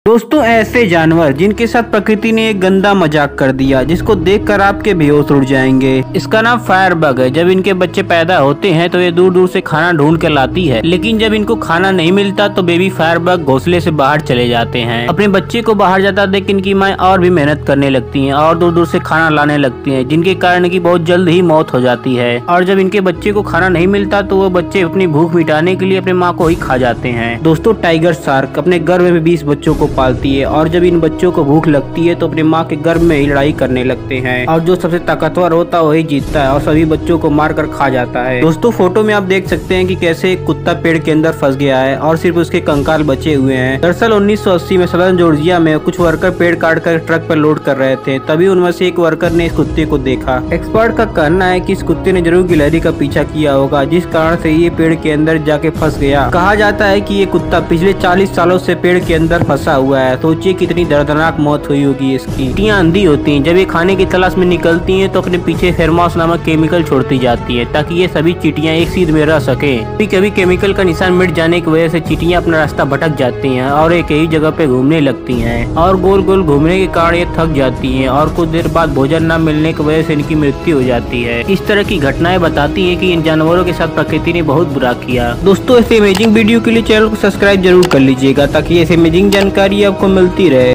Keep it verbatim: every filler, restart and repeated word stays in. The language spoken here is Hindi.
दोस्तों, ऐसे जानवर जिनके साथ प्रकृति ने एक गंदा मजाक कर दिया जिसको देखकर आपके बेहोश उड़ जाएंगे। इसका नाम फायर बग है। जब इनके बच्चे पैदा होते हैं तो ये दूर दूर से खाना ढूंढ कर लाती है, लेकिन जब इनको खाना नहीं मिलता तो बेबी फायर बग घोंसले से बाहर चले जाते हैं। अपने बच्चे को बाहर जाता देख इनकी माँ और भी मेहनत करने लगती है और दूर दूर से खाना लाने लगती है, जिनके कारण की बहुत जल्द ही मौत हो जाती है। और जब इनके बच्चे को खाना नहीं मिलता तो वो बच्चे अपनी भूख मिटाने के लिए अपने माँ को ही खा जाते हैं। दोस्तों, टाइगर शार्क अपने गर्भ में बीस बच्चों को पालती है और जब इन बच्चों को भूख लगती है तो अपने माँ के गर्भ में ही लड़ाई करने लगते हैं और जो सबसे ताकतवर होता है वही जीतता है और सभी बच्चों को मारकर खा जाता है। दोस्तों, फोटो में आप देख सकते हैं कि कैसे एक कुत्ता पेड़ के अंदर फंस गया है और सिर्फ उसके कंकाल बचे हुए हैं। दरअसल उन्नीस सौ अस्सी में सदर्न जॉर्जिया में कुछ वर्कर पेड़ काट कर ट्रक पर लोड कर रहे थे, तभी उनमें से एक वर्कर ने इस कुत्ते को देखा। एक्सपर्ट का कहना है कि इस कुत्ते ने जरूर गिलहरी का पीछा किया होगा, जिस कारण से ये पेड़ के अंदर जाके फंस गया। कहा जाता है कि ये कुत्ता पिछले चालीस सालों से पेड़ के अंदर फंसा हुआ है। सोचिए कितनी दर्दनाक मौत हुई होगी इसकी। चींटियां अंधी होती हैं, जब ये खाने की तलाश में निकलती हैं तो अपने पीछे फेरोमोन नामक केमिकल छोड़ती जाती है ताकि ये सभी चींटियां एक सीध में रह सके। कभी कभी केमिकल का निशान मिट जाने की वजह से चींटियां अपना रास्ता भटक जाती हैं और एक ही जगह पे घूमने लगती हैं और गोल गोल घूमने के कारण ये थक जाती हैं और कुछ देर बाद भोजन न मिलने की वजह से इनकी मृत्यु हो जाती है। इस तरह की घटनाएं बताती है कि इन जानवरों के साथ प्रकृति ने बहुत बुरा किया। दोस्तों, ऐसे अमेजिंग वीडियो के लिए चैनल को सब्सक्राइब जरूर कर लीजिएगा ताकि ऐसे अमेजिंग जानकारी आपको मिलती रहे।